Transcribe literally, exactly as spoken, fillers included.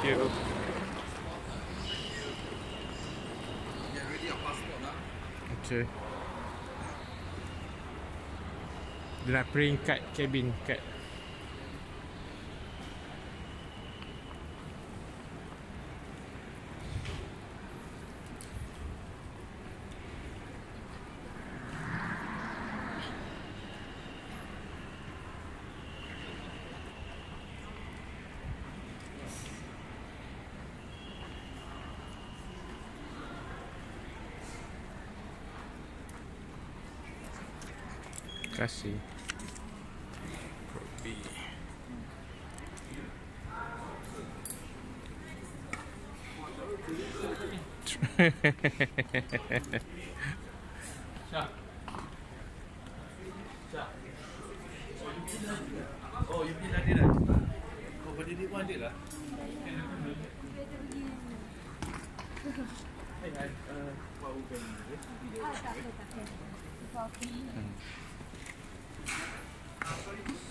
you. Get ready your passport lah. Okay. Dia nak print kat cabin kat. Terima kasih. Kopi. Syah. Syah. Oh, you pilih dia dah. Kau berdiri pun ada lah. Hai, hai. Kau bukan dia. Ah, tak apa, tak apa. Kau pilih.